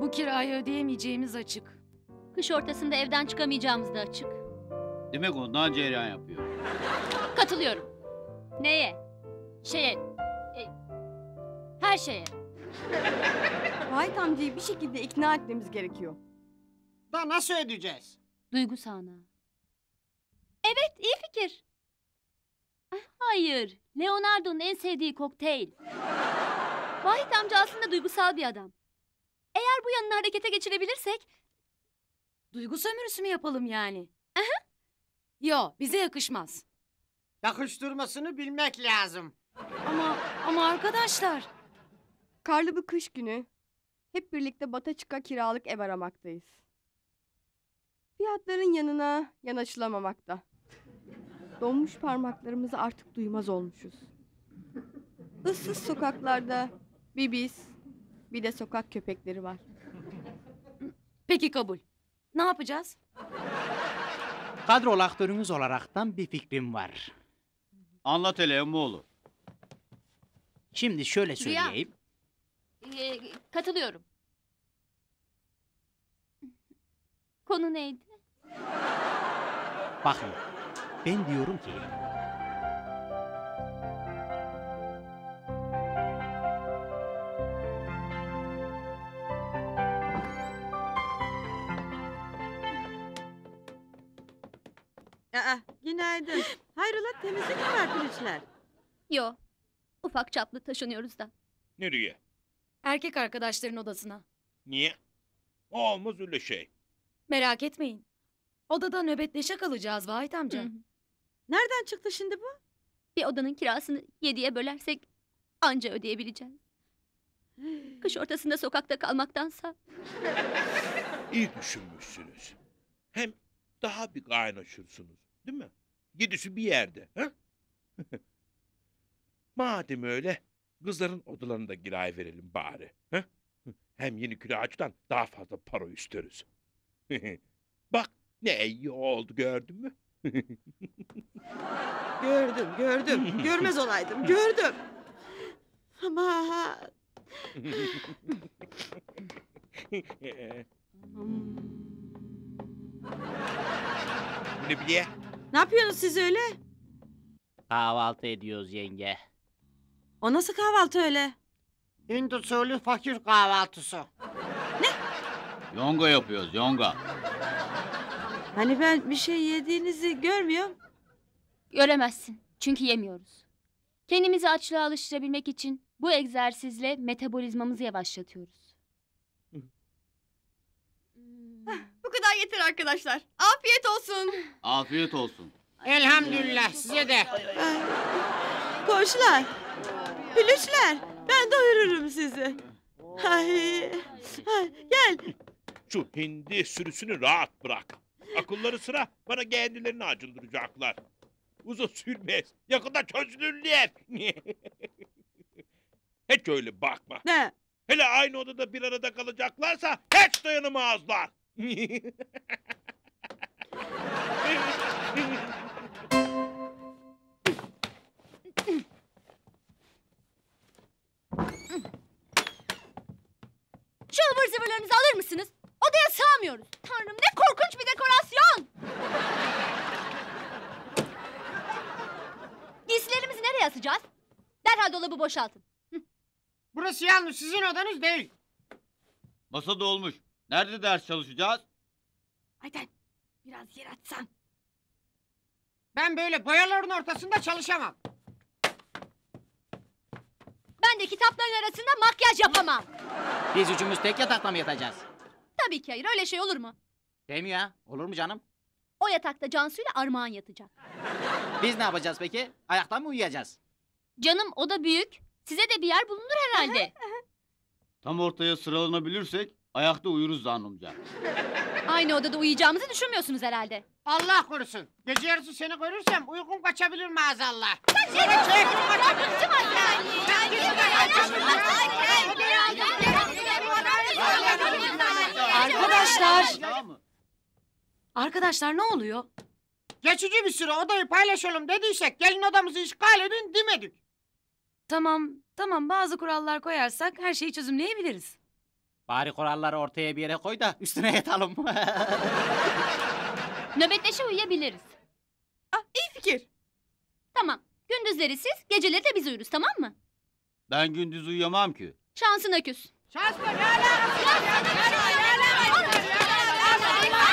Bu kirayı ödeyemeyeceğimiz açık. Kış ortasında evden çıkamayacağımız da açık. Demek ondan cereyan yapıyor. Katılıyorum. Neye? Her şeye. Vahit amcayı bir şekilde ikna etmemiz gerekiyor. Da nasıl ödeyeceğiz? Duygu sahnağı. Evet, iyi fikir. Hayır, Leonardo'nun en sevdiği kokteyl. Vahit amca aslında duygusal bir adam. Eğer bu yanını harekete geçirebilirsek... Duygu sömürüsü mü yapalım yani? Yo, bize yakışmaz. Yakıştırmasını bilmek lazım. Ama arkadaşlar. Karlı bir kış günü hep birlikte Bataçık'a kiralık ev aramaktayız. Fiyatların yanına yanaşılamamakta. Donmuş parmaklarımızı artık duymaz olmuşuz. Issız sokaklarda bir biz, bir de sokak köpekleri var. Peki kabul. Ne yapacağız? Kadrol aktörünüz olaraktan bir fikrim var. Anlat hele emmoğlu. Şimdi şöyle Rüya. söyleyeyim. Katılıyorum. Konu neydi? Bakın, ben diyorum ki... Günaydın. Hayrola, temizlik mi var Pülüçler? Yo, ufak çaplı taşınıyoruz da. Nereye? Erkek arkadaşların odasına. Niye? Olmaz öyle şey. Merak etmeyin. Odada nöbetleşe kalacağız Vahit amca. Hı hı. Nereden çıktı şimdi bu? Bir odanın kirasını 7'ye bölersek anca ödeyebileceğiz. Kış ortasında sokakta kalmaktansa. İyi düşünmüşsünüz. Hem daha bir kaynaşırsınız, değil mi? Yedisi bir yerde, ha? Madem öyle, kızların odalarını da kiraya verelim bari, ha? Hem yeni kiracıdan daha fazla para isteriz. Bak, ne iyi oldu, gördün mü? Gördüm. Görmez olaydım, gördüm. Ama Ne bileyim? ne yapıyorsunuz siz öyle? Kahvaltı ediyoruz yenge. O nasıl kahvaltı öyle? Hint usulü fakir kahvaltısı. Yonga yapıyoruz, yonga. Hani ben bir şey yediğinizi görmüyorum. Göremezsin. Çünkü yemiyoruz. Kendimizi açlığa alıştırabilmek için bu egzersizle metabolizmamızı yavaşlatıyoruz. Bu kadar yeter arkadaşlar. Afiyet olsun. Afiyet olsun. Elhamdülillah size de. Komşular, Pülüçler, ben doyururum sizi. Ay, gel. Şu hindi sürüsünü rahat bırak. Akılları sıra bana kendilerini acındıracaklar. Uzun sürmez. Yakında çözülürler. Hiç öyle bakma. Ne? Hele aynı odada bir arada kalacaklarsa hiç dayanamazlar. Şu ıvır zıvırlarınızı alır mısınız? Odaya sığamıyoruz. Tanrım ne korkunç bir dekorasyon. Giysilerimizi nereye asacağız? Derhal dolabı boşaltın. Burası yalnız sizin odanız değil. Masa dolmuş. Nerede ders çalışacağız? Ayten biraz yer açsan. Ben böyle boyaların ortasında çalışamam. Ben de kitapların arasında makyaj yapamam. Biz üçümüz tek yatakta mı yatacağız? Tabii ki hayır, öyle şey olur mu? Değil mi ya? Olur mu canım? O yatakta Cansu ile Armağan yatacak. Biz ne yapacağız peki? Ayakta mı uyuyacağız? Canım o da büyük. Size de bir yer bulunur herhalde. Tam ortaya sıralanabilirsek ayakta uyuruz zannımca. Aynı odada uyuyacağımızı düşünmüyorsunuz herhalde. Allah korusun. Gece yarısı seni görürsem uykum kaçabilir maazallah. Arkadaşlar ne oluyor? Geçici bir süre odayı paylaşalım dediysek gelin odamızı işgal edin demedik. Tamam bazı kurallar koyarsak her şeyi çözümleyebiliriz. Bari kuralları ortaya bir yere koy da üstüne yatalım. Nöbetleşe uyuyabiliriz. İyi fikir. Tamam. Gündüzleri siz, geceleri de biz uyuruz, tamam mı? Ben gündüz uyuyamam ki. Şansına küs. Şanslı ne alakası var ya? Ne alakası var ya?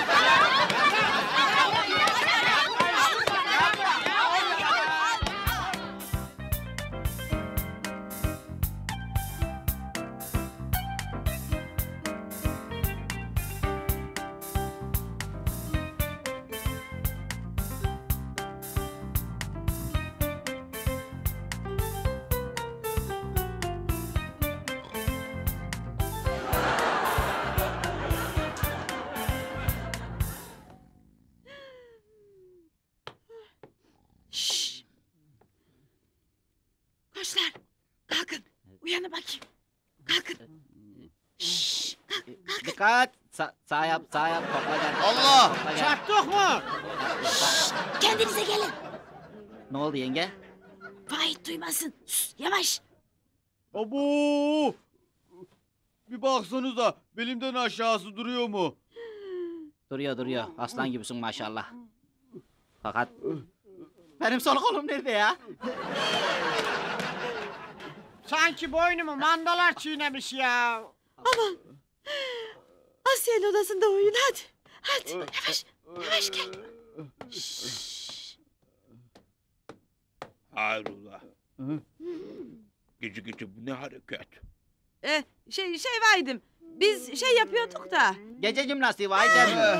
Şşş. Koçlar kalkın. Uyanın bakayım. Kalkın. Şşş. Dikkat. Sağ yap, sağ yap. Topla gel. Allah! Topla gel. Çarptık mı? Kendinize gelin. Ne oldu yenge? Vahit duymasın. Sus, yavaş. Abo! Bir baksanıza belimden aşağısı duruyor mu? Duruyor duruyor. Aslan gibisin maşallah. Fakat... Benim sol kolum nerede ya? Sanki boynumu mandalar çiğnemiş ya. Asya'nın odasında uyuyun hadi. Hadi yavaş. Yavaş gel. Hayrola. Hı? Gece gece bu ne hareket? Şey Vahit'im. Biz şey yapıyorduk da. Gece jimnastiği vay demiyor.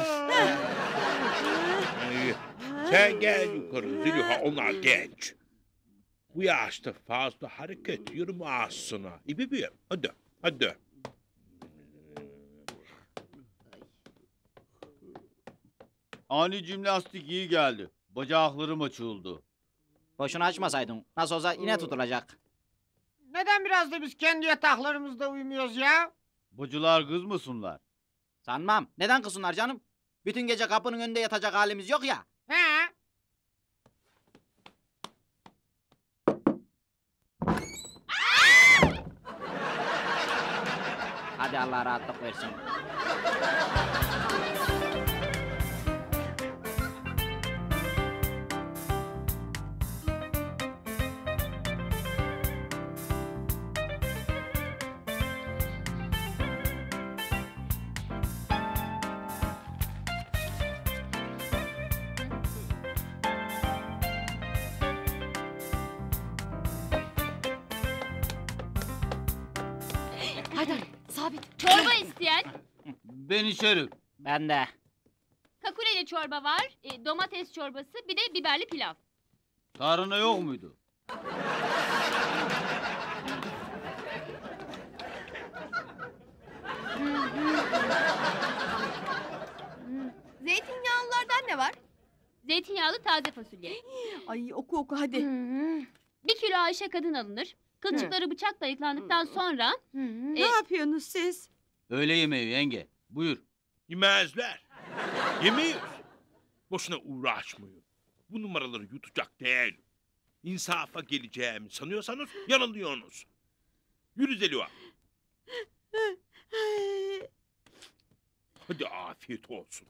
İyi. Sen gel yukarı Zülüha, onlar genç. Bu yaşta fazla hareket yürüme aslına. İyi hadi hadi. Ani jimnastik iyi geldi. Bacaklarım açıldı. Boşuna açmasaydın. Nasıl olsa yine tutulacak. Neden biraz da biz kendi yataklarımızda uyumuyoruz ya? Bacılar kızmasınlar. Sanmam. Neden kızsınlar canım? Bütün gece kapının önünde yatacak halimiz yok ya. He? Hadi Allah rahatlık versin. Haydar, Sabit. Çorba isteyen. Ben içerim. Ben de. Kakureli çorba var, domates çorbası, bir de biberli pilav. Tarhana yok muydu? Zeytinyağlılardan ne var? Zeytinyağlı taze fasulye. Ay oku hadi. 1 kilo Ayşe kadın alınır. Kılçıkları bıçakla ayıklandıktan sonra... Ne yapıyorsunuz siz? Öğle yemeği yenge. Buyur. Yemezler. Yemeyiz. Boşuna uğraşmayın. Bu numaraları yutacak değil. İnsafa geleceğimi sanıyorsanız yanılıyorsunuz. Yürü Zeliha. Hadi afiyet olsun.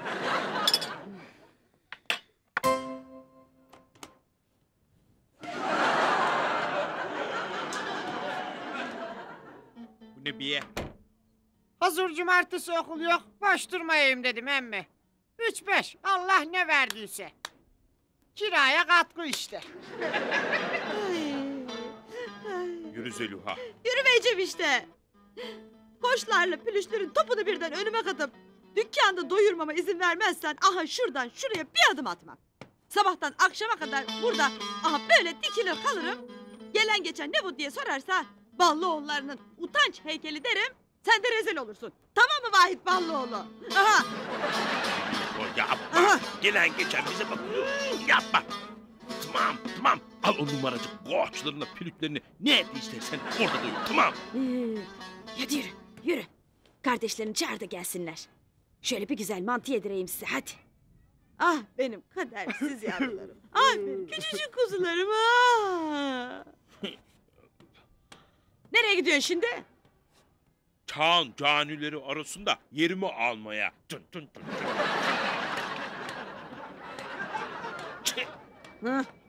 Bu ne biye? Hazır cumartesi okul yok. Boş durmayayım dedim emmi. 3-5 Allah ne verdiyse. Kiraya katkı işte. Yürü Zeliha. Yürümeyeceğim işte. Koçlarla pülüşlerin topunu birden önüme katıp dükkanda doyurmama izin vermezsen aha şuradan şuraya bir adım atmam. Sabahtan akşama kadar burada aha böyle dikilir kalırım. Gelen geçen ne bu diye sorarsa Ballıoğullarının utanç heykeli derim. Sen de rezil olursun. Tamam mı Vahit Ballıoğlu? Aha. O yapma. Aha. Gelen geçen bize bakıyor. Yapma. Tamam. Al o numaracık koçlarını, pülüklerini ne ettiysen sen orada duy. Tamam. Hadi yürü. Kardeşlerini çağır da gelsinler. Şöyle bir güzel mantı yedireyim size hadi. Ah benim kadersiz yavrularım. Ah benim küçücük kuzularım. Ah. Nereye gidiyorsun şimdi? çağın canileri arasında yerimi almaya. Tın tın tın tın. Tüh! Hah,